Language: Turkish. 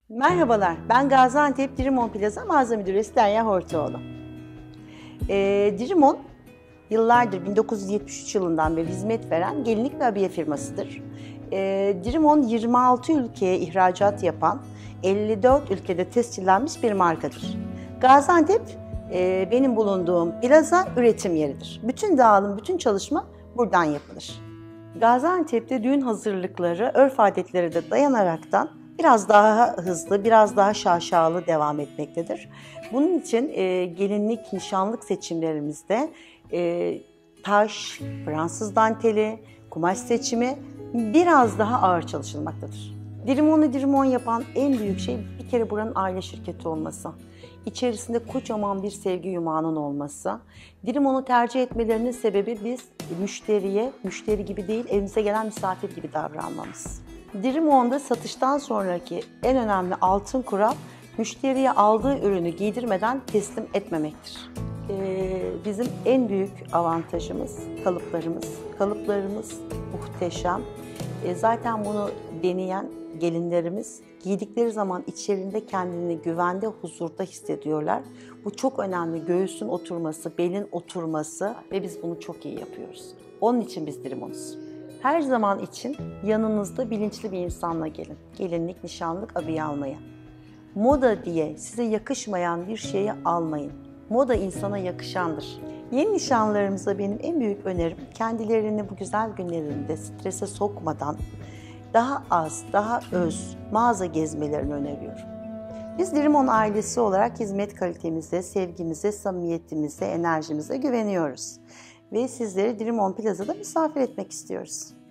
Merhabalar, ben Gaziantep Dirimon Plaza Mağaza Müdüresi Derya Hortoğlu. Dirimon, yıllardır 1973 yılından beri hizmet veren gelinlik ve abiye firmasıdır. Dirimon 26 ülkeye ihracat yapan, 54 ülkede tescillenmiş bir markadır. Gaziantep, benim bulunduğum plaza üretim yeridir. Bütün dağılım, bütün çalışma buradan yapılır. Gaziantep'te düğün hazırlıkları örf adetlere de dayanaraktan biraz daha hızlı, biraz daha şaşalı devam etmektedir. Bunun için gelinlik, nişanlık seçimlerimizde taş, Fransız danteli, kumaş seçimi biraz daha ağır çalışılmaktadır. Dirimon'u Dirimon yapan en büyük şey bir kere buranın aile şirketi olması. İçerisinde kocaman bir sevgi yumağının olması. Dirimon'u tercih etmelerinin sebebi biz müşteriye, müşteri gibi değil evimize gelen misafir gibi davranmamız. Dirimon'da satıştan sonraki en önemli altın kural müşteriye aldığı ürünü giydirmeden teslim etmemektir. Bizim en büyük avantajımız kalıplarımız. Kalıplarımız muhteşem. Zaten bunu deneyen gelinlerimiz giydikleri zaman içlerinde kendini güvende, huzurda hissediyorlar. Bu çok önemli. Göğüsün oturması, belin oturması ve biz bunu çok iyi yapıyoruz. Onun için biz Dirimon'uz. Her zaman için yanınızda bilinçli bir insanla gelin. Gelinlik, nişanlık, abiye almaya. Moda diye size yakışmayan bir şeyi almayın. Moda insana yakışandır. Yeni nişanlarımıza benim en büyük önerim kendilerini bu güzel günlerinde strese sokmadan daha az, daha öz mağaza gezmelerini öneriyorum. Biz Dirimon ailesi olarak hizmet kalitemize, sevgimize, samimiyetimize, enerjimize güveniyoruz. Ve sizleri Dirimon Plaza'da misafir etmek istiyoruz.